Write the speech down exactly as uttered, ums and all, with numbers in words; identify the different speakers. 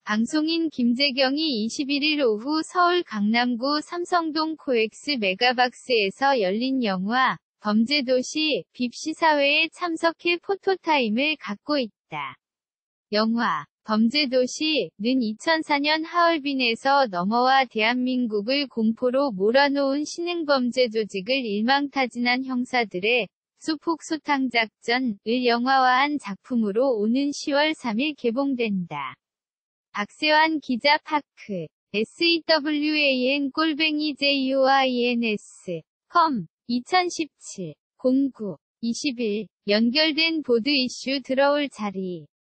Speaker 1: 방송인 김재경이 이십일일 오후 서울 강남구 삼성동 코엑스 메가박스에서 열린 영화 범죄도시 빕 시사회에 참석해 포토타임을 갖고 있다. 영화 범죄도시는 이천사년 하얼빈에서 넘어와 대한민국을 공포로 몰아놓은 신흥범죄 조직을 일망타진한 형사들의 수폭 소탕 작전을 영화화한 작품으로 오는 시월 삼일 개봉된다. 박세환 기자 파크 세wan 골뱅이 joins 컴 이천십칠 공구 이십일 연결된 보드 이슈 들어올 자리